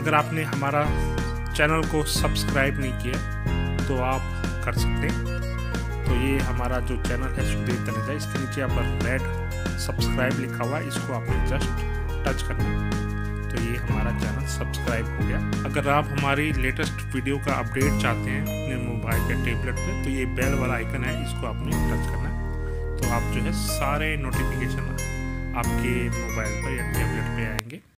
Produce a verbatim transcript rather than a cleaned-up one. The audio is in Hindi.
अगर आपने हमारा चैनल को सब्सक्राइब नहीं किया तो आप कर सकते हैं। तो ये हमारा जो चैनल है सुधीर तनेजा, इसके नीचे आप रेड सब्सक्राइब लिखा हुआ है, इसको आपने जस्ट टच करना, तो ये हमारा चैनल सब्सक्राइब हो गया। अगर आप हमारी लेटेस्ट वीडियो का अपडेट चाहते हैं अपने मोबाइल या टेबलेट पे, तो ये बेल वाला आइकन है, इसको आपने टच करना है, तो आप जो है सारे नोटिफिकेशन आपके मोबाइल पर या टेबलेट पे आएंगे।